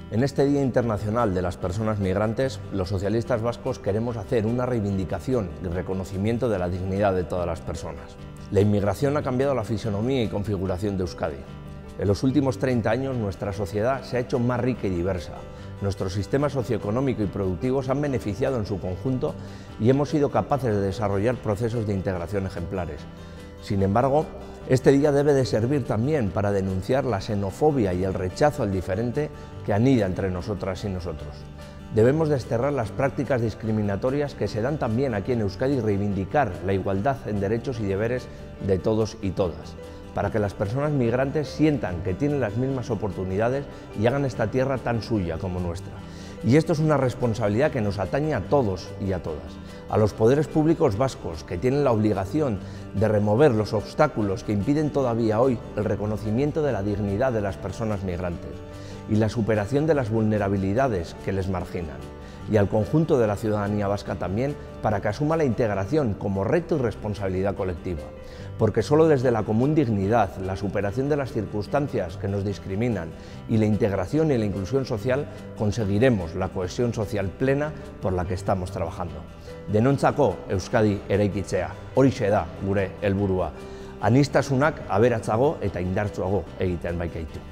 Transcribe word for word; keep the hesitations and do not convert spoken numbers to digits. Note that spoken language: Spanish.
En este Día Internacional de las Personas Migrantes, los socialistas vascos queremos hacer una reivindicación y reconocimiento de la dignidad de todas las personas. La inmigración ha cambiado la fisonomía y configuración de Euskadi. En los últimos treinta años nuestra sociedad se ha hecho más rica y diversa. Nuestro sistema socioeconómico y productivo se han beneficiado en su conjunto y hemos sido capaces de desarrollar procesos de integración ejemplares. Sin embargo, este día debe de servir también para denunciar la xenofobia y el rechazo al diferente que anida entre nosotras y nosotros. Debemos desterrar las prácticas discriminatorias que se dan también aquí en Euskadi y reivindicar la igualdad en derechos y deberes de todos y todas, para que las personas migrantes sientan que tienen las mismas oportunidades y hagan esta tierra tan suya como nuestra. Y esto es una responsabilidad que nos atañe a todos y a todas. A los poderes públicos vascos, que tienen la obligación de remover los obstáculos que impiden todavía hoy el reconocimiento de la dignidad de las personas migrantes y la superación de las vulnerabilidades que les marginan. Y al conjunto de la ciudadanía vasca también, para que asuma la integración como reto y responsabilidad colectiva. Porque solo desde la común dignidad, la superación de las circunstancias que nos discriminan y la integración y la inclusión social conseguiremos la cohesión social plena por la que estamos trabajando. Denontzako Euskadi eraikitzea, horixe da gure helburua. Aniztasunak aberatsago eta indartsuago egitean baikaitu.